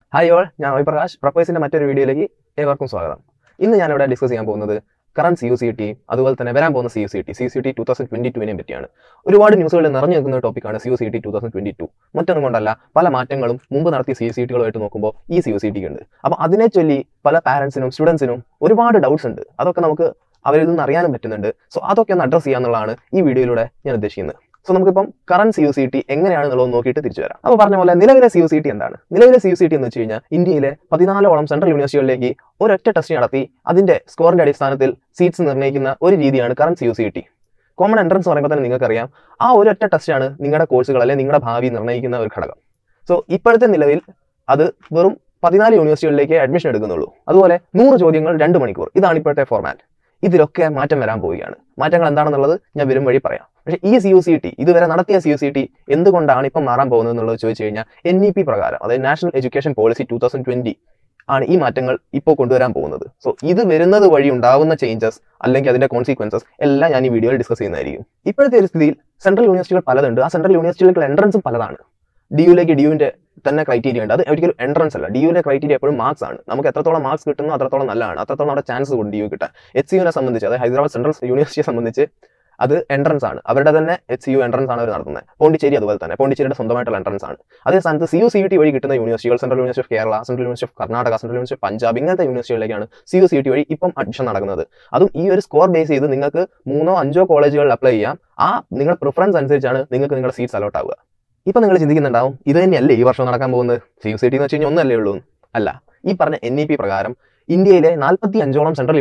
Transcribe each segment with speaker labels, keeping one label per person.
Speaker 1: Hi all, ഞാൻ Prepwise പ്രപ്പോയ്സിന്റെ മറ്റൊരു വീഡിയോയിലേക്ക് ഏവർക്കും സ്വാഗതം. ഇന്ന് ഞാൻ ഇവിടെ ഡിസ്കസ് ചെയ്യാൻ പോകുന്നത് കറന്റ് CUCET അതുപോലെ തന്നെ വരാൻ പോകുന്ന CUCET 2022നെ പറ്റിയാണ്. ഒരുപാട് ന്യൂസുകൾ നിറഞ്ഞു നിൽക്കുന്ന ടോപ്പിക്കാണ് CUCET 2022. മറ്റൊന്നും കൊണ്ടല്ല, പല മാറ്റങ്ങളും മുമ്പ് നടത്തിയ CUCETകളുമായിട്ട് നോക്കുമ്പോൾ ഈ CUCET ഉണ്ട്. അപ്പോൾ അതിനെ ചൊല്ലി പല പാരന്റ്സിനും സ്റ്റുഡൻസിനും ഒരുപാട് ഡൗട്ട്സ് ഉണ്ട്. അതൊക്കെ നമുക്ക് അവരിൽ നിന്ന് അറിയാനും പറ്റുന്നുണ്ട്. സോ അതൊക്കെ ഒന്ന് അഡ്രസ് ചെയ്യാന്നുള്ളതാണ് ഈ വീഡിയോയിലൂടെ ഞാൻ ഉദ്ദേശിക്കുന്നത്. സോ നമുക്കിപ്പം കറന്റ് CUCET എങ്ങനെയാണെന്നുള്ളത് നോക്കിയിട്ട് തിരിച്ചു വരാം. അപ്പോൾ പറഞ്ഞ പോലെ നിലവിലെ CUCET എന്താണ്? നിലവിലെ CUCET എന്ന് വെച്ച് കഴിഞ്ഞാൽ ഇന്ത്യയിലെ 14ഓളം സെൻട്രൽ യൂണിവേഴ്സിറ്റികളിലേക്ക് ഒരൊറ്റ ടെസ്റ്റ് നടത്തി അതിന്റെ സ്കോറിന്റെ അടിസ്ഥാനത്തിൽ സീറ്റ്സ് നിർണ്ണയിക്കുന്ന ഒരു രീതിയാണ് കറന്റ് CUCET. കോമൺ എൻട്രൻസ് പറയുമ്പോൾ തന്നെ നിങ്ങൾക്കറിയാം, ആ ഒരൊറ്റ ടെസ്റ്റാണ് നിങ്ങളുടെ കോഴ്സുകൾ അല്ലെങ്കിൽ നിങ്ങളുടെ ഭാവി നിർണ്ണയിക്കുന്ന ഒരു ഘടകം. സോ ഇപ്പോഴത്തെ നിലവിൽ അത് വെറും 14 യൂണിവേഴ്സിറ്റികളിലേക്ക് അഡ്മിഷൻ എടുക്കുന്നുള്ളൂ. അതുപോലെ 100 ചോദ്യങ്ങൾ 2 മണിക്കൂർ. ഇതാണ് ഇപ്പോഴത്തെ ഫോർമാറ്റ്. ഇതിലൊക്കെ മാറ്റം വരാൻ പോവുകയാണ്. മാറ്റങ്ങൾ എന്താണെന്നുള്ളത് ഞാൻ വരും വഴി പറയാം. പക്ഷേ ഈ CUCET, ഇതുവരെ നടത്തിയ CUCET എന്തുകൊണ്ടാണ് ഇപ്പം മാറാൻ പോകുന്നത് എന്നുള്ളത് ചോദിച്ചു കഴിഞ്ഞാൽ NEP പ്രകാരം, അതായത് നാഷണൽ എഡ്യൂക്കേഷൻ പോളിസി 2020 ആണ് ഈ മാറ്റങ്ങൾ ഇപ്പോൾ കൊണ്ടുവരാൻ പോകുന്നത്. സോ ഇത് വരുന്നത് വഴി ഉണ്ടാവുന്ന ചേഞ്ചസ് അല്ലെങ്കിൽ അതിന്റെ കോൺസിക്വൻസസ് എല്ലാം ഞാൻ ഈ വീഡിയോയിൽ ഡിസ്കസ് ചെയ്യുന്നതായിരിക്കും. ഇപ്പോഴത്തെ ഒരു സ്ഥിതിയിൽ സെൻട്രൽ യൂണിവേഴ്സിറ്റികൾ പലതുണ്ട്. ആ സെൻട്രൽ യൂണിവേഴ്സിറ്റികൾക്ക് എൻട്രൻസും പലതാണ്. ഡിയുവിന്റെ തന്നെ ക്രൈറ്റീരിയ ഉണ്ട്. അത് ഒരിക്കലും എൻട്രൻസ് അല്ല. ഡിയുവിന്റെ ക്രൈറ്റീരിയ എപ്പോഴും മാർക്സ് ആണ്. നമുക്ക് എത്രത്തോളം മാർക്സ് കിട്ടുന്നു അത്രത്തോളം നല്ലതാണ്. അത്രത്തോളം അവിടെ ചാൻസ് ഉണ്ട് DU കിട്ടാൻ. HCUനെ സംബന്ധിച്ച്, അതായത് ഹൈദരാബാദ് സെൻട്രൽ യൂണിവേഴ്സിറ്റിയെ സംബന്ധിച്ച് അത് എൻട്രൻസ് ആണ്. അവരുടെ തന്നെ HCU എൻട്രൻസ് ആണ് അവർ നടത്തുന്നത്. പോണ്ടിച്ചേരി അതുപോലെ തന്നെ, പോണ്ടിച്ചേരിയുടെ സ്വന്തമായിട്ടുള്ള എൻട്രൻസ് ആണ്. അതേ സ്ഥാനത്ത് CUCET വഴി കിട്ടുന്ന യൂണിവേഴ്സിറ്റികൾ central university of Kerala, central university of Karnataka, central university of Punjab, ഇങ്ങനത്തെ യൂണിവേഴ്സിറ്റികളിലേക്കാണ് CUCET വഴി ഇപ്പം അഡ്മിഷൻ നടക്കുന്നത്. അതും ഈ ഒരു സ്കോർ ബേസ് ചെയ്ത് നിങ്ങൾക്ക് 3ഓ 5ഓ കോളേജുകളിൽ അപ്ലൈ ചെയ്യാം. ആ നിങ്ങളുടെ പ്രിഫറൻസ് അനുസരിച്ചാണ് നിങ്ങൾക്ക് നിങ്ങളുടെ സീറ്റ്സ് അലോട്ട് ആവുക. ഇപ്പം നിങ്ങൾ ചിന്തിക്കുന്നുണ്ടാവും, ഇത് തന്നെയല്ലേ ഈ വർഷം നടക്കാൻ പോകുന്നത്? CUCET എന്ന് വെച്ച് കഴിഞ്ഞാൽ ഒന്നല്ലേ ഉള്ളൂ? അല്ല. ഈ പറഞ്ഞ NEP പ്രകാരം ഇന്ത്യയിലെ 45ഓളം സെൻട്രൽ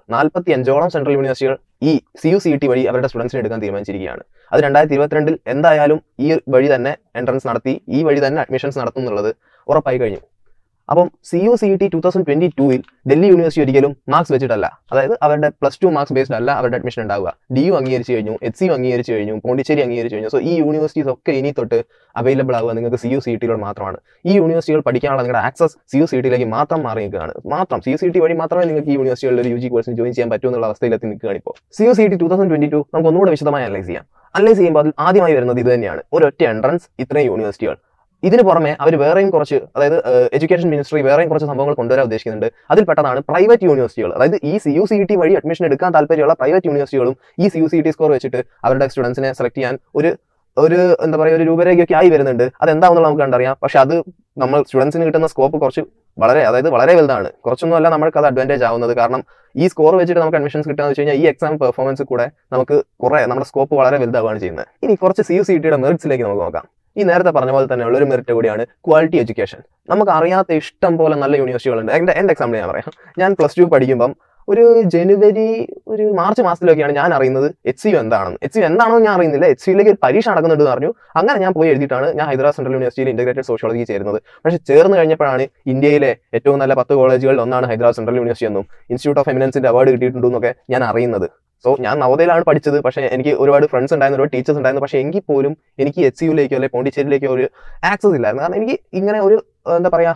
Speaker 1: യൂണിവേഴ്സിറ്റികൾ ഈ CUCET വഴി അവരുടെ സ്റ്റുഡൻസിനെ എടുക്കാൻ തീരുമാനിച്ചിരിക്കുകയാണ്. അത് 2022 എന്തായാലും ഈ വഴി തന്നെ എൻട്രൻസ് നടത്തി ഈ വഴി തന്നെ അഡ്മിഷൻസ് നടത്തും എന്നുള്ളത് ഉറപ്പായി കഴിഞ്ഞു. അപ്പം CUCET 2022ൽ ഡൽഹി യൂണിവേഴ്സിറ്റി ഒരിക്കലും മാർക്സ് വെച്ചിട്ടല്ല, അതായത് അവരുടെ +2 മാർക്സ് ബേസ്ഡ് അല്ല അവരുടെ അഡ്മിഷൻ ഉണ്ടാവുക. DU അംഗീകരിച്ചു കഴിഞ്ഞു, HCU അംഗീകരിച്ചു കഴിഞ്ഞു, പോണ്ടിച്ചേരി അംഗീകരിച്ചു കഴിഞ്ഞു. സോ ഈ യൂണിവേഴ്സിറ്റീസ് ഒക്കെ ഇനി തൊട്ട് അവൈലബിൾ ആവുക നിങ്ങൾക്ക് CUCETയിലൂടെ മാത്രമാണ്. ഈ യൂണിവേഴ്സിറ്റികൾ പഠിക്കാനുള്ള നിങ്ങളുടെ ആക്സസ് CUCETയിലേക്ക് മാത്രം മാറി നിൽക്കുകയാണ്. CUCET വഴി മാത്രമേ നിങ്ങൾക്ക് ഈ യൂണിവേഴ്സിറ്റികളിൽ ഒരു UG കോഴ്സിന് ജോയിൻ ചെയ്യാൻ പറ്റൂ എന്നുള്ള അവസ്ഥയിലെത്തി നിൽക്കുകയാണ് ഇപ്പോൾ. CUCET 2022 നമുക്ക് ഒന്നുകൂടെ വിശദമായി അനലൈസ് ചെയ്യാം. അനലൈസ് ചെയ്യുമ്പോൾ അതിൽ ആദ്യമായി വരുന്നത് ഇത് തന്നെയാണ്, ഒരൊറ്റ എൻട്രൻസ്, ഇത്രയും യൂണിവേഴ്സിറ്റികൾ. ഇതിന് പുറമെ അവർ വേറെയും കുറച്ച്, അതായത് എഡ്യൂക്കേഷൻ മിനിസ്ട്രി വേറെയും കുറച്ച് സംഭവങ്ങൾ കൊണ്ടുവരാൻ ഉദ്ദേശിക്കുന്നുണ്ട്. അതിൽ പെട്ടതാണ് പ്രൈവറ്റ് യൂണിവേഴ്സിറ്റികൾ. അതായത് ഈ CUCET വഴി അഡ്മിഷൻ എടുക്കാൻ താല്പര്യമുള്ള പ്രൈവറ്റ് യൂണിവേഴ്സിറ്റികളും ഈ CUCET സ്കോർ വെച്ചിട്ട് അവരുടെ സ്റ്റുഡൻസിനെ സെലക്ട് ചെയ്യാൻ ഒരു എന്താ പറയുക, ഒരു രൂപരേഖയൊക്കെ ആയി വരുന്നുണ്ട്. അതെന്താണെന്നുള്ളത് നമുക്ക് കണ്ടറിയാം. പക്ഷെ അത് നമ്മൾ സ്റ്റുഡൻസിന് കിട്ടുന്ന സ്കോപ്പ് കുറച്ച് വളരെ വലുതാണ്. കുറച്ചൊന്നുമല്ല നമ്മൾക്ക് അത് അഡ്വാൻറ്റേജ് ആവുന്നത്. കാരണം ഈ സ്കോർ വെച്ചിട്ട് നമുക്ക് അഡ്മിഷൻസ് കിട്ടുക എന്ന് വെച്ച് കഴിഞ്ഞാൽ ഈ എക്സാം പെർഫോമൻസ് കൂടെ നമുക്ക് നമ്മുടെ സ്കോപ്പ് വളരെ വലുതാവുകയാണ് ചെയ്യുന്നത്. ഇനി കുറച്ച് CUCETയുടെ മെറിറ്റ്സിലേക്ക് നമുക്ക് നോക്കാം. ഈ നേരത്തെ പറഞ്ഞ പോലെ തന്നെയുള്ള ഒരു മെറിറ്റ് കൂടിയാണ് ക്വാളിറ്റി എഡ്യൂക്കേഷൻ. നമുക്ക് അറിയാത്ത ഇഷ്ടം പോലെ നല്ല യൂണിവേഴ്സിറ്റികളുണ്ട്. എൻ്റെ എക്സാമ്പിൾ ഞാൻ പറയാം. ഞാൻ +2 പഠിക്കുമ്പം ഒരു മാർച്ച് മാസത്തിലൊക്കെയാണ് ഞാൻ അറിയുന്നത് HCU എന്താണെന്ന് ഞാൻ അറിയുന്നില്ല. HCUയിലേക്ക് ഒരു പരീക്ഷ നടക്കുന്നുണ്ടെന്ന് പറഞ്ഞു. അങ്ങനെ ഞാൻ പോയി എഴുതിയിട്ടാണ് ഞാൻ ഹൈദരാബാദ് സെൻട്രൽ യൂണിവേഴ്സിറ്റിയിൽ ഇന്റഗ്രേറ്റഡ് സോഷ്യോളജി ചേരുന്നത്. പക്ഷേ ചേർന്ന് കഴിഞ്ഞപ്പോഴാണ് ഇന്ത്യയിലെ ഏറ്റവും നല്ല 10 കോളേജുകളിൽ ഒന്നാണ് ഹൈദരാബാദ് സെൻട്രൽ യൂണിവേഴ്സിറ്റി എന്നും ഇൻസ്റ്റിറ്റ്യൂട്ട് ഓഫ് എമിനൻസിന്റെ അവാർഡ് കിട്ടിയിട്ടുണ്ടെന്നൊക്കെ ഞാൻ അറിയുന്നത്. സോ ഞാൻ നവോദയയിലാണ് പഠിച്ചത്. പക്ഷേ എനിക്ക് ഒരുപാട് ഫ്രണ്ട്സ് ഉണ്ടായിരുന്നു, ഒരുപാട് ടീച്ചേഴ്സ് ഉണ്ടായിരുന്നു. പക്ഷേ എങ്കിൽ പോലും എനിക്ക് HCUയിലേക്കോ അല്ലെങ്കിൽ പോണ്ടിച്ചേരിയിലേക്കോ ഒരു ആക്സസ് ഇല്ലായിരുന്നു. കാരണം എനിക്ക് ഇങ്ങനെ എന്താ പറയുക,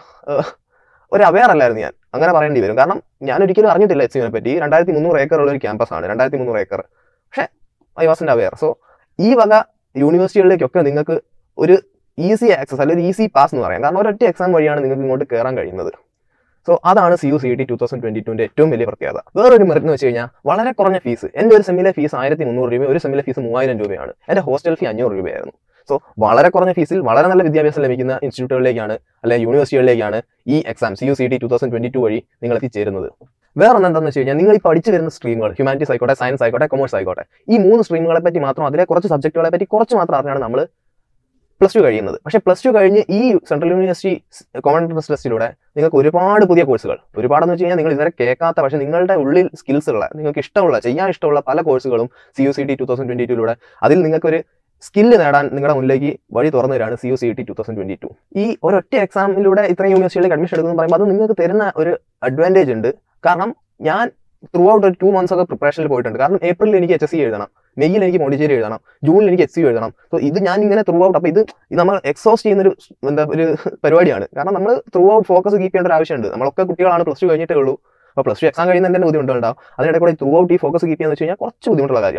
Speaker 1: ഒരു അവെയർ അല്ലായിരുന്നു ഞാൻ, അങ്ങനെ പറയേണ്ടി വരും. കാരണം ഞാൻ ഒരിക്കലും അറിഞ്ഞിട്ടില്ല HCUവിനെ പറ്റി. 2300 ഏക്കർ ഉള്ള ഒരു ക്യാമ്പസാണ്, 2300 ഏക്കർ. പക്ഷേ ഐ വാസന്റ് അവെയർ. സോ ഈ വക യൂണിവേഴ്സിറ്റികളിലേക്കൊക്കെ നിങ്ങൾക്ക് ഒരു ഈസി ആക്സസ് അല്ലെങ്കിൽ ഈസി പാസ് എന്ന് പറയാം. കാരണം ഒരൊറ്റ എക്സാം വഴിയാണ് നിങ്ങൾക്ക് ഇങ്ങോട്ട് കയറാൻ കഴിയുന്നത്. സോ അതാണ് CUCET 2022ന്റെ ഏറ്റവും വലിയ പ്രത്യേകത. വേറൊരു മെറിറ്റ് എന്ന് വെച്ച് കഴിഞ്ഞാൽ വളരെ കുറഞ്ഞ ഫീസ്. എൻ്റെ ഒരു സെമ്മിലെ ഫീസ് 1300 രൂപ, ഒരു സെമ്മിലെ ഫീസ് 3000 രൂപയാണ്. എൻ്റെ ഹോസ്റ്റൽ ഫീ 500 രൂപയായിരുന്നു. സോ വളരെ കുറഞ്ഞ ഫീസിൽ വളരെ നല്ല വിദ്യാഭ്യാസം ലഭിക്കുന്ന ഇൻസ്റ്റിറ്റ്യൂട്ടുകളിലേക്കാണ് അല്ലെങ്കിൽ യൂണിവേഴ്സിറ്റികളിലേക്കാണ് ഈ എക്സാം CUCET 2022 വഴി നിങ്ങൾ എത്തിച്ചേരുന്നത്. വേറൊന്നും എന്താണെന്ന് വെച്ച് കഴിഞ്ഞാൽ, നിങ്ങൾ ഈ പഠിച്ചു വരുന്ന സ്ട്രീമുകൾ, ഹ്യൂമാനിറ്റീസ് ആയിക്കോട്ടെ, സയൻസ് ആയിക്കോട്ടെ, കൊമേഴ്സ് ആയിക്കോട്ടെ, ഈ 3 സ്ട്രീമുകളെ പറ്റി മാത്രം, അതിലെ കുറച്ച് സബ്ജക്റ്റുകളെ പറ്റി കുറച്ച് മാത്രം അറിഞ്ഞാണ് നമ്മൾ +2 കഴിയുന്നത്. പക്ഷേ +2 കഴിഞ്ഞ് ഈ സെൻട്രൽ യൂണിവേഴ്സിറ്റി കോമൺ എൻട്രൻസ് ടെസ്റ്റിലൂടെ നിങ്ങൾക്ക് ഒരുപാട് പുതിയ കോഴ്സുകൾ, ഒരുപാടെന്ന് വെച്ച് കഴിഞ്ഞാൽ നിങ്ങൾ ഇതുവരെ കേൾക്കാത്ത, പക്ഷേ നിങ്ങളുടെ ഉള്ളിൽ സ്കിൽസ് ഉള്ള, നിങ്ങൾക്ക് ചെയ്യാൻ ഇഷ്ടമുള്ള പല കോഴ്സുകളും CUCET 2022യിലൂടെ, അതിൽ നിങ്ങൾക്കൊരു സ്കില്ല് നേടാൻ നിങ്ങളുടെ മുന്നിലേക്ക് വഴി തുറന്നു തരാണ് CUCET 2022. ഈ ഒരൊറ്റ എക്സാമിലൂടെ ഇത്രയും യൂണിവേഴ്സിറ്റികളിലേക്ക് അഡ്മിഷൻ എടുക്കുന്നു പറയുമ്പോൾ അത് നിങ്ങൾക്ക് തരുന്ന ഒരു അഡ്വാൻറ്റേജ് ഉണ്ട്. കാരണം ഞാൻ ത്രൂ ഔട്ട് ഒരു 2 months ഒക്കെ പ്രിപ്പറേഷനിൽ പോയിട്ടുണ്ട്. കാരണം ഏപ്രിലിൽ എനിക്ക് HSC എഴുതണം, മെയ്യിൽ എനിക്ക് പോണ്ടിച്ചേരി എഴുതണം, ജൂണിൽ എനിക്ക് HCU എഴുതണം. സോ ഇത് ഞാൻ ഇങ്ങനെ ത്രൂ ഔട്ട്, അപ്പോൾ ഇത് നമ്മൾ എക്സോസ്റ്റ് ചെയ്യുന്നൊരു ഒരു പരിപാടിയാണ്. കാരണം നമ്മൾ ത്രൂ ഔട്ട് ഫോക്കസ് കീപ്പ് ചെയ്യേണ്ട ഒരു ആവശ്യമുണ്ട്. നമ്മളൊക്കെ കുട്ടികളാണ്, +2 കഴിഞ്ഞിട്ടേ ഉള്ളൂ. അപ്പോൾ +2 എക്സാം കഴിയുന്നതിൻ്റെ ബുദ്ധിമുട്ടുണ്ടാവും. അതിനിടെ കൂടെ ത്രൂ ഔട്ട് ഈ ഫോക്കസ് കീപ്പ് ചെയ്യാന്ന് വെച്ച് കഴിഞ്ഞാൽ കുറച്ച് ബുദ്ധിമുട്ടുള്ള കാര്യമാണ്.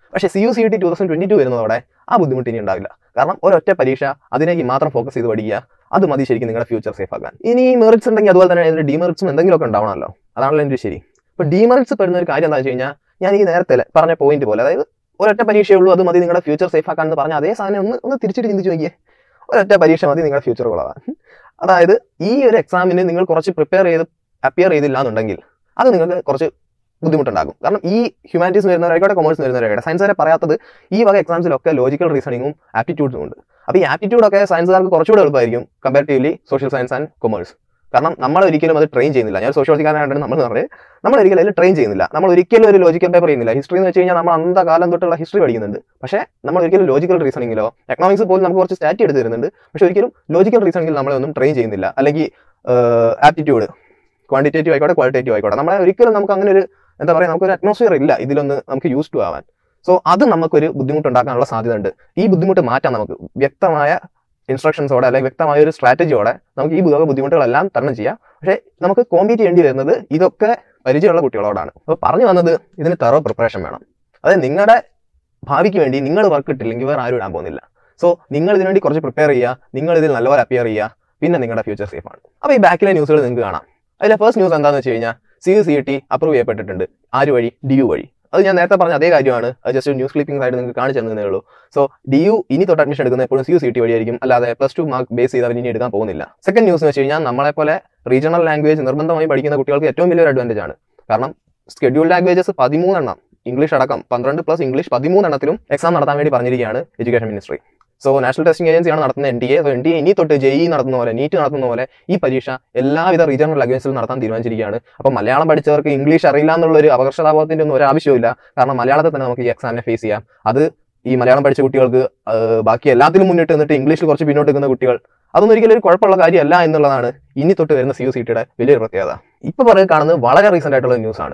Speaker 1: പക്ഷേ CUCET 2022 വരുന്നതോടെ ആ ബുദ്ധിമുട്ട് ഇനി ഉണ്ടാവില്ല. കാരണം ഒരൊറ്റ പരീക്ഷ അതിലേക്ക് മാത്രം ഫോക്കസ് ചെയ്ത് പഠിക്കുക, അത് മതി ശരിക്കും നിങ്ങളുടെ ഫ്യൂച്ചർ സേഫ് ആക്കാൻ. ഇനി മെറിറ്റ്സ് ഉണ്ടെങ്കിൽ അതുപോലെ തന്നെ അതിൻ്റെ ഡിമെറിറ്റ്സും എന്തെങ്കിലുമൊക്കെ ഉണ്ടാവണമല്ലോ, അതാണല്ലോ എൻ്റെ ശരി. ഇപ്പോൾ ഡിമെറിറ്റ്സ് പെടുന്ന ഒരു കാര്യം എന്താ വെച്ച് കഴിഞ്ഞാൽ, ഞാൻ ഈ നേരത്തെ പറഞ്ഞ പോയിന്റ് പോലെ, അതായത് ഒരൊറ്റ പരീക്ഷയേ ഉള്ളൂ, അത് മതി നിങ്ങളുടെ ഫ്യൂച്ചർ സേഫ് ആക്കാൻ എന്ന് പറഞ്ഞാൽ അതേ സാധനം ഒന്ന് തിരിച്ചിട്ട് ചിന്തിച്ച് നോക്കിയേ. ഒരൊറ്റ പരീക്ഷ മതി നിങ്ങളുടെ ഫ്യൂച്ചർ കൊള്ളാൻ. അതായത് ഈ ഒരു എക്സാമിന് നിങ്ങൾ കുറച്ച് അപ്പിയർ ചെയ്തില്ല എന്നുണ്ടെങ്കിൽ അത് നിങ്ങൾക്ക് കുറച്ച് ബുദ്ധിമുട്ടുണ്ടാകും. കാരണം ഈ ഹ്യൂമാനിറ്റീസ് വരുന്നവരായിക്കോട്ടെ, കൊമേഴ്സ് വരുന്നവരായിക്കോട്ടെ, സയൻസ് വരെ പറയാത്തത് ഈ വക എക്സാംസിലൊക്കെ ലോജിക്കൽ റീസണിങ്ങും ആപ്റ്റിറ്റ്യൂഡും ഉണ്ട്. അപ്പോൾ ഈ ആപ്റ്റിറ്റ്യൂഡൊക്കെ സയൻസുകാർക്ക് കുറച്ചുകൂടെ എളുപ്പമായിരിക്കും comparatively social science and commerce. കാരണം നമ്മൾ ഒരിക്കലും അത് ട്രെയിൻ ചെയ്യുന്നില്ല. ഞാൻ സോഷ്യോളജിക്കാരനായിട്ടാണ് നമ്മൾ ഒരിക്കലും അതിൽ ട്രെയിൻ ചെയ്യുന്നില്ല. നമ്മൾ ഒരിക്കലും ഒരു ലോജിക്കൽ പേപ്പർ ചെയ്യുന്നില്ല. ഹിസ്റ്ററി എന്ന് വെച്ച് കഴിഞ്ഞാൽ നമ്മൾ അന്തകാലം തൊട്ടുള്ള ഹിസ്റ്ററി പഠിക്കുന്നുണ്ട്. പക്ഷേ നമ്മൾ ഒരിക്കലും ലോജിക്കൽ റീസണിങ്ങിലോ, എക്കണോമിക്സ് പോലും നമുക്ക് കുറച്ച് സ്റ്റാറ്റി എടുത്ത് തരുന്നുണ്ട്. പക്ഷേ ഒരിക്കലും ലോജിക്കൽ റീസണിങ്ങിൽ നമ്മളൊന്നും ട്രെയിൻ ചെയ്യുന്നില്ല. അല്ലെങ്കിൽ ആപ്റ്റിറ്റ്യൂഡ് ക്വാണ്ടിറ്റേറ്റീവ് ആയിക്കോട്ടെ, ക്വാളിറ്റേറ്റീവ് ആയിക്കോട്ടെ, നമ്മളെ ഒരിക്കലും നമുക്ക് അങ്ങനെ ഒരു എന്താ പറയുക, നമുക്കൊരു അറ്റ്മോസ്ഫിയർ ഇല്ല ഇതിലൊന്ന് നമുക്ക് യൂസ് ടു ആവാൻ. സോ അത് നമുക്കൊരു ബുദ്ധിമുട്ടുണ്ടാക്കാനുള്ള സാധ്യത ഉണ്ട്. ഈ ബുദ്ധിമുട്ട് മാറ്റാൻ നമുക്ക് വ്യക്തമായ ഇൻസ്ട്രക്ഷൻസോടെ അല്ലെങ്കിൽ വ്യക്തമായ ഒരു സ്ട്രാറ്റജിയോടെ നമുക്ക് ഈ ബുദ്ധിമുട്ടുകളെല്ലാം തരണം ചെയ്യാം. പക്ഷേ നമുക്ക് കോമ്പീറ്റ് ചെയ്യേണ്ടി വരുന്നത് ഇതൊക്കെ പരിചയമുള്ള കുട്ടികളോടാണ്. അപ്പോൾ പറഞ്ഞു വന്നത്, ഇതിന് തറോ പ്രിപ്പറേഷൻ വേണം. അതായത് നിങ്ങളുടെ ഭാവിക്ക് വേണ്ടി നിങ്ങൾ വർക്ക് ഇട്ടില്ലെങ്കിൽ വേറെ ആരും ഇടാൻ പോകുന്നില്ല. സോ നിങ്ങൾ ഇതിനു വേണ്ടി കുറച്ച് പ്രിപ്പയർ ചെയ്യുക, നിങ്ങൾ ഇതിൽ നല്ലപോലെ അപ്പിയർ ചെയ്യുക, പിന്നെ നിങ്ങളുടെ ഫ്യൂച്ചർ സേഫ് ആണ്. അപ്പോൾ ഈ ബാക്കിലെ ന്യൂസുകൾ നിങ്ങൾക്ക് കാണാം. അതിലെ ഫസ്റ്റ് ന്യൂസ് എന്താണെന്ന് വെച്ച് കഴിഞ്ഞാൽ, CUCET അപ്രൂവ് ചെയ്യപ്പെട്ടിട്ടുണ്ട്. ആര് വഴി? DU വഴി. അത് ഞാൻ നേരത്തെ പറഞ്ഞ അതേ കാര്യമാണ്. അത് ജസ്റ്റ് ന്യൂസ് ക്ലിപ്പിംഗ് ആയിട്ട് നിങ്ങൾക്ക് കാണിച്ചു തന്നേ ഉള്ളൂ. സോ DU ഇനി തൊട്ട് അഡ്മിഷൻ എടുക്കുന്നത് എപ്പോഴും CUCET വഴിയായിരിക്കും, അല്ലാതെ +2 മാർക്ക് ബേസ് ചെയ്ത് അവർ ഇനി എടുക്കാൻ പോകുന്നില്ല. സെക്കൻഡ് ന്യൂസ് എന്ന് വെച്ച് കഴിഞ്ഞാൽ, നമ്മളെപ്പോലെ റീജിയണൽ ലാംഗ്വേജ് നിർബന്ധമായി പഠിക്കുന്ന കുട്ടികൾക്ക് ഏറ്റവും വലിയൊരു അഡ്വാൻറ്റേജ് ആണ്. കാരണം സ്കെഡ്യൂൾ ലാംഗ്വേജസ് 13 എണ്ണം, ഇംഗ്ലീഷ് അടക്കം 12 പ്ലസ് ഇംഗ്ലീഷ് 13 എണ്ണത്തിലും എക്സാം നടത്താൻ വേണ്ടി പറഞ്ഞിരിക്കുകയാണ് education ministry. So national testing ഏജൻസിയാണ് നടത്തുന്നത് NTA. സോ NTA ഇനി തൊട്ട് JEE നടത്തുന്ന പോലെ, നീറ്റ് നടത്തുന്ന പോലെ ഈ പരീക്ഷ എല്ലാവിധ റീജിയണൽ ലാംഗ്വേജിലും നടത്താൻ തീരുമാനിച്ചിരിക്കുകയാണ്. അപ്പോൾ മലയാളം പഠിച്ചവർക്ക് ഇംഗ്ലീഷ് അറിയില്ല എന്നുള്ളൊരു അപകർഷതാബോധത്തിൻ്റെ ഒന്നും ഒരു ആവശ്യമില്ല. കാരണം മലയാളത്തിൽ തന്നെ നമുക്ക് ഈ എക്സാമിനെ ഫേസ് ചെയ്യാം. അത് ഈ മലയാളം പഠിച്ച കുട്ടികൾക്ക് ബാക്കി എല്ലാത്തിലും മുന്നിട്ട് നിന്നിട്ട് ഇംഗ്ലീഷിൽ കുറച്ച് പിന്നോട്ട് നിൽക്കുന്ന കുട്ടികൾ, അതൊന്നും ഒരിക്കലും ഒരു കുഴപ്പമുള്ള കാര്യമല്ല എന്നുള്ളതാണ് ഇനി തൊട്ട് വരുന്ന CUCETയുടെ വലിയൊരു പ്രത്യേകത. ഇപ്പോൾ പറയുക കാണുന്നത് വളരെ റീസെൻ്റ് ആയിട്ടുള്ള ന്യൂസാണ്.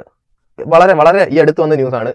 Speaker 1: വളരെ ഈ അടുത്ത് വന്ന ന്യൂസാണ്.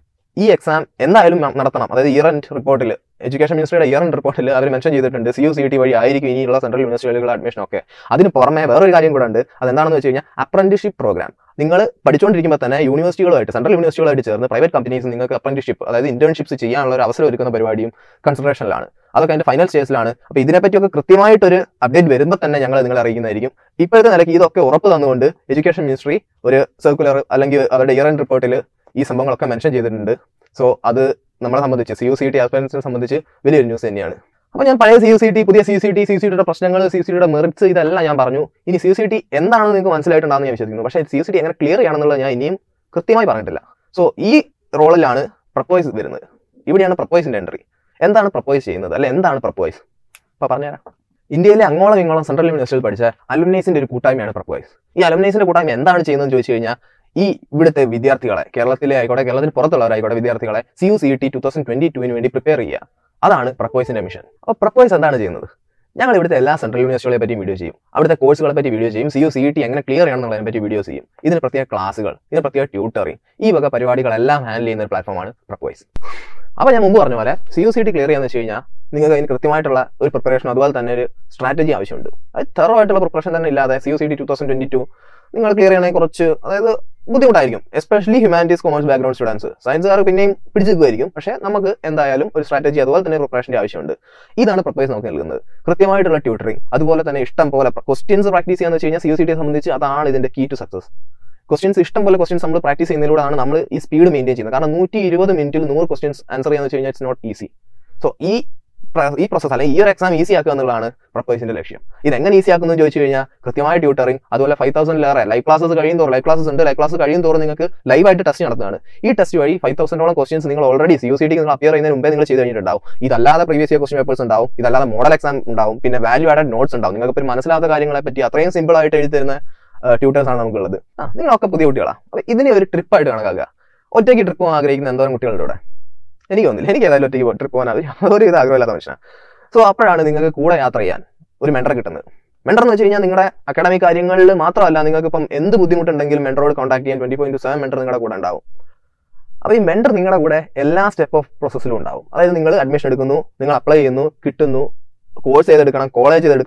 Speaker 1: ഈ എക്സാം എന്തായാലും നടത്തണം. അതായത് ഇയർ എൻഡ് റിപ്പോർട്ടിൽ, എഡ്യൂക്കേഷൻ മിനിസ്ട്രിയുടെ ഇയർ എൻഡ് റിപ്പോർട്ടിൽ അവർ മെൻഷൻ ചെയ്തിട്ടുണ്ട് CUCET വഴി ആയിരിക്കും ഇനിയുള്ള സെൻട്രൽ യൂണിവേഴ്സിറ്റികളുടെ അഡ്മിഷൻ ഒക്കെ. അതിന് പുറമെ വേറൊരു കാര്യം കൂടെ ഉണ്ട്. അതെന്താണെന്ന് വെച്ച് കഴിഞ്ഞാൽ, അപ്രന്റീസ്ഷിപ്പ് പ്രോഗ്രാം. നിങ്ങൾ പഠിച്ചുകൊണ്ടിരിക്കുമ്പോൾ തന്നെ യൂണിവേഴ്സിറ്റികളുമായിട്ട്, സെൻട്രൽ യൂണിവേഴ്സിറ്റികളുമായിട്ട് ചേർന്ന് പ്രൈവറ്റ് കമ്പനീസ് നിങ്ങൾക്ക് അപ്രന്റീസ്ഷിപ്പ്, അതായത് ഇന്റേൺഷിപ്സ് ചെയ്യാനുള്ള ഒരു അവസരം ഒരുക്കുന്ന പരിപാടിയും കൺസിഡറേഷനിലാണ്. അതൊക്കെ അതിന്റെ ഫൈനൽ സ്റ്റേജിലാണ്. അപ്പോൾ ഇതിനെപ്പറ്റിയൊക്കെ കൃത്യമായിട്ടൊരു അപ്ഡേറ്റ് വരുമ്പോൾ തന്നെ ഞങ്ങൾ നിങ്ങളെ അറിയിക്കുന്നതായിരിക്കും. ഇപ്പോഴത്തെ നിലയ്ക്ക് ഇതൊക്കെ ഉറപ്പ് തന്നുകൊണ്ട് എഡ്യൂക്കേഷൻ മിനിസ്ട്രി ഒരു സർക്കുലർ അല്ലെങ്കിൽ അവരുടെ ഇയർ എൻഡ് റിപ്പോർട്ടിൽ ഈ സംഭവങ്ങളൊക്കെ മെൻഷൻ ചെയ്തിട്ടുണ്ട്. സോ അത് നമ്മളെ സംബന്ധിച്ച്, CUCET ആസ്പിറൻസിനെ സംബന്ധിച്ച് വലിയൊരു ന്യൂസ് തന്നെയാണ്. അപ്പോൾ ഞാൻ പഴയ CUCET, പുതിയ CUCETയുടെ പ്രശ്നങ്ങൾ, CUCETയുടെ മെറിറ്റ്സ്, ഇതെല്ലാം ഞാൻ പറഞ്ഞു. ഇനി CUCET എന്താണെന്ന് നിങ്ങൾക്ക് മനസ്സിലായിട്ടുണ്ടാകുന്ന ഞാൻ വിശ്വസിക്കുന്നു. പക്ഷേ CUCET എങ്ങനെ ക്ലിയർ ചെയ്യണമെന്നുള്ളത് ഞാൻ ഇനിയും കൃത്യമായി പറഞ്ഞിട്ടില്ല. സോ ഈ റോളിലാണ് പ്രപ്പോയ്സ് വരുന്നത്. ഇവിടെയാണ് പ്രപ്പോയ്സിൻ്റെ എൻട്രി. എന്താണ് പ്രപ്പോയ്സ് ചെയ്യുന്നത്, അല്ലെ എന്താണ് പ്രപ്പോയ്സ്? അപ്പോൾ പറഞ്ഞുതരാം. ഇന്ത്യയിലെ അങ്ങോളം ഇങ്ങോളം സെൻട്രൽ യൂണിവേഴ്സിറ്റിയിൽ പഠിച്ച അലുമിനൈസിൻ്റെ ഒരു കൂട്ടായ്മയാണ് പ്രപ്പോയ്സ്. ഈ അലുമിനൈസിൻ്റെ കൂട്ടായ്മ എന്താണ് ചെയ്യുന്നതെന്ന് ചോദിച്ചു കഴിഞ്ഞാൽ, ഈ ഇവിടുത്തെ വിദ്യാർത്ഥികളെ, കേരളത്തിലെ ആയിക്കോട്ടെ കേരളത്തിന് പുറത്തുള്ളവരായിക്കോട്ടെ വിദ്യാർത്ഥികളെ CUCET 2022 വേണ്ടി പ്രിപ്പയർ ചെയ്യുക. അതാണ് പ്രപ്പോയ്സിൻ്റെ മിഷൻ. അപ്പോൾ പ്രപ്പോയ്സ് എന്താണ് ചെയ്യുന്നത്? ഞങ്ങൾ ഇവിടുത്തെ എല്ലാ സെൻട്രൽ യൂണിവേഴ്സിറ്റികളെ പറ്റി വീഡിയോ ചെയ്യും, അവിടുത്തെ കോഴ്സുകളെ പറ്റി വീഡിയോ ചെയ്യും, CUCET എങ്ങനെ ക്ലിയർ ചെയ്യണമെന്നുള്ളതിനെ പറ്റി വീഡിയോ ചെയ്യും. ഇതിന് പ്രത്യേക ക്ലാസുകൾ, ഇതിന് പ്രത്യേക ട്യൂട്ടറിങ്, ഈ വക പരിപാടികളെല്ലാം ഹാൻഡിൽ ചെയ്യുന്ന ഒരു പ്ലാറ്റ്ഫോമാണ് പ്രപ്പോയ്സ്. അപ്പോൾ ഞാൻ മുമ്പ് പറഞ്ഞ പോലെ CUCET ക്ലിയർ ചെയ്യാന്ന് വെച്ച് കഴിഞ്ഞാൽ നിങ്ങൾക്ക് അതിന് കൃത്യമായിട്ടുള്ള ഒരു പ്രിപ്പറേഷൻ, അതുപോലെ തന്നെ ഒരു സ്ട്രാറ്റജി ആവശ്യമുണ്ട്. അത് തെറോ ആയിട്ടുള്ള പ്രിപ്പറേഷൻ തന്നെ ഇല്ലാതെ CUCET 2022 നിങ്ങൾ ക്ലിയർ ചെയ്യണമെങ്കിൽ കുറച്ച്, അതായത് ബുദ്ധിമുട്ടായിരിക്കും. Especially humanities, commerce background students. സയൻസുകാർ പിന്നെയും പിടിച്ചെടുക്കുമായിരിക്കും. പക്ഷേ നമുക്ക് എന്തായാലും ഒരു സ്ട്രാറ്റജി, അതുപോലെ തന്നെ പ്രിപ്പറേഷൻ്റെ ആവശ്യമുണ്ട്. ഇതാണ് പ്രപ്പോയ്സ് നമുക്ക് നൽകുന്നത്. കൃത്യമായിട്ടുള്ള ട്യൂട്ടറിങ്, അതുപോലെ തന്നെ ഇഷ്ടം പോലെ ക്വസ്റ്റ്യൻസ് പ്രാക്ടീസ് ചെയ്യാന്ന് വെച്ച് കഴിഞ്ഞാൽ CUCET സംബന്ധിച്ച് അതാണ് ഇതിന്റെ കീ ടു സക്സസ്. ക്വസ്റ്റ്യൻസ് ഇഷ്ടം പോലെ ക്വസ്റ്റ്യൻസ് നമ്മൾ പ്രാക്ടീസ് ചെയ്യുന്നതിലൂടെയാണ് നമ്മൾ ഈ സ്പീഡ് മെയിൻറ്റെയിൻ ചെയ്യുന്നത്. കാരണം 120 മിനിറ്റിൽ 100 ക്വസ്റ്റ്യൻസ് ആൻസർ ചെയ്യാന്ന് വെച്ച് കഴിഞ്ഞാൽ ഇറ്റ്സ് നോട്ട് ഈസി. സോ ഈ പ്രോസസ്, അല്ലെങ്കിൽ ഈ ഒരു എക്സാം ഈസി ആക്കുക എന്നുള്ളതാണ് പ്രപ്പോയ്സിന്റെ ലക്ഷ്യം. ഇതെങ്ങനെ ഈസി ആക്കുന്നത് ചോദിച്ചു കഴിഞ്ഞാൽ, കൃത്യമായ ട്യൂട്ടറിങ്, അതുപോലെ 5000-ലേറെ ലൈവ് ക്ലാസ്സസ് കഴിയുന്നതോറും, ലൈവ് ക്ലാസ്സസ് ഉണ്ട്, ലൈവ് ക്ലാസ് കഴിയുന്നതോറും നിങ്ങൾക്ക് ലൈവായിട്ട് ടെസ്റ്റ് നടത്തുന്നതാണ്. ഈ ടെസ്റ്റ് വഴി 5000ഓളം ക്വസ്റ്റ്യൻസ് നിങ്ങൾ ഓൾറെഡി CUCET നിങ്ങൾ അപ്പിയർ ചെയ്യുന്നതിന് മുമ്പേ നിങ്ങൾ ചെയ്ത് കഴിഞ്ഞിട്ടുണ്ടാവും. ഇതല്ലാതെ പ്രീവിയസ് ഇയർ ക്വസ്റ്റ്യൻ പേപ്പേഴ്സ് ഉണ്ടാവും, ഇതല്ലാതെ മോഡൽ എക്സാം ഉണ്ടാവും, പിന്നെ വാല്യൂ ആഡഡ് നോട്ട്സ് ഉണ്ടാവും. നിങ്ങൾക്ക് ഇപ്പോൾ മനസ്സിലാത്ത കാര്യങ്ങളെ പറ്റി അത്രയും സിമ്പിൾ ആയിട്ട് എഴുതി തരുന്ന ട്യൂട്ടേഴ്സ് ആണ് നമുക്കുള്ളത്. നിങ്ങളൊക്കെ പുതിയ കുട്ടികളാണ്. അപ്പോൾ ഇതിനെ ഒരു ട്രിപ്പായിട്ട് കണക്കാക്കുക. ഒറ്റയ്ക്ക് ട്രിപ്പ് പോകാൻ ആഗ്രഹിക്കുന്ന എന്തോരം കുട്ടികളുടെ ഇവിടെ? എനിക്ക് തോന്നുന്നില്ല. എനിക്ക് ഏതായാലും ഒറ്റയ്ക്ക് ട്രിപ്പ് പോകാൻ ഒരു ഇത് ആഗ്രഹമില്ലാത്ത മനുഷ്യനാണ്. സോ അപ്പോഴാണ് നിങ്ങൾക്ക് കൂടെ യാത്ര ചെയ്യാൻ ഒരു മെൻറ്റർ കിട്ടുന്നത്. മെൻറ്റർ എന്ന് വെച്ച് കഴിഞ്ഞാൽ നിങ്ങളുടെ അക്കാഡമിക് കാര്യങ്ങളിൽ മാത്രമല്ല, നിങ്ങൾക്ക് ഇപ്പം എന്ത് ബുദ്ധിമുട്ടുണ്ടെങ്കിലും മെൻറ്ററോട് കോൺടാക്ട് ചെയ്യാൻ 24/7 മെൻറ്റർ നിങ്ങളുടെ കൂടെ ഉണ്ടാവും. അപ്പോൾ ഈ മെൻറ്റർ നിങ്ങളുടെ കൂടെ എല്ലാ സ്റ്റെപ്പ് ഓഫ് പ്രോസസ്സിലും ഉണ്ടാവും. അതായത് നിങ്ങൾ അഡ്മിഷൻ എടുക്കുന്നു, നിങ്ങൾ അപ്ലൈ ചെയ്യുന്നു, കിട്ടുന്നു, കോഴ്സ് ചെയ്തെടുക്കണം, കോളേജ് ചെയ്തെടുക്കണം,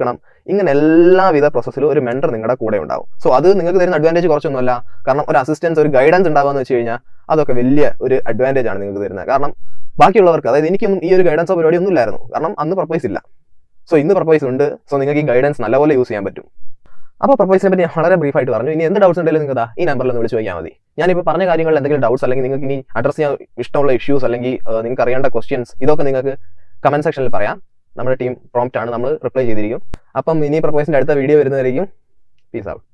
Speaker 1: ഇങ്ങനെ എല്ലാവിധ പ്രോസസ്സിലും ഒരു മെന്റർ നിങ്ങളുടെ കൂടെ ഉണ്ടാവും. സോ അത് നിങ്ങൾക്ക് തരുന്ന അഡ്വാൻറ്റേജ് കുറച്ചൊന്നുമല്ല. കാരണം ഒരു അസിസ്റ്റൻസ്, ഒരു ഗൈഡൻസ് ഉണ്ടാവുകയെന്ന് വെച്ച് കഴിഞ്ഞാൽ അതൊക്കെ വലിയ ഒരു അഡ്വാൻറ്റേജ് ആണ് നിങ്ങൾക്ക് തരുന്നത്. കാരണം ബാക്കിയുള്ളവർക്ക്, അതായത് എനിക്കൊന്നും ഈ ഒരു ഗൈഡൻസോ പരിപാടി ഒന്നും ഇല്ലായിരുന്നു. കാരണം അന്ന് പ്രപ്പോസ് ഇല്ല. സോ ഇന്ന് പ്രപ്പോസ് ഉണ്ട്. സോ നിങ്ങൾക്ക് ഈ ഗൈഡൻസ് നല്ലപോലെ യൂസ് ചെയ്യാൻ പറ്റും. അപ്പോൾ പ്രപ്പോസിനെ പറ്റി ഞാൻ വളരെ ബ്രീഫായിട്ട് പറഞ്ഞു. ഇനി എന്ത് ഡൗട്ട്സ് ഉണ്ടെങ്കിലും നിങ്ങൾക്ക് ഈ നമ്പറിൽ ഒന്ന് വിളിച്ച് ചോദിച്ചാൽ മതി. ഞാനിപ്പോൾ പറഞ്ഞ കാര്യങ്ങളിൽ എന്തെങ്കിലും ഡൗട്ട്സ് അല്ലെങ്കിൽ നിങ്ങൾക്ക് ഇനി അഡ്രസ് ചെയ്യാൻ ഇഷ്ടമുള്ള ഇഷ്യൂസ് അല്ലെങ്കിൽ നിങ്ങൾക്ക് അറിയേണ്ട ക്വസ്റ്റ്യൻസ്, ഇതൊക്കെ നിങ്ങൾക്ക് കമന്റ് സെക്ഷനിൽ പറയാം. നമ്മുടെ ടീം പ്രോംപ്റ്റ് ആണ്, നമ്മൾ റിപ്ലൈ ചെയ്തിരിക്കും. അപ്പം ഇനി പ്രപ്പോസിന്റെ അടുത്ത വീഡിയോ വരുന്നതായിരിക്കും. Peace out.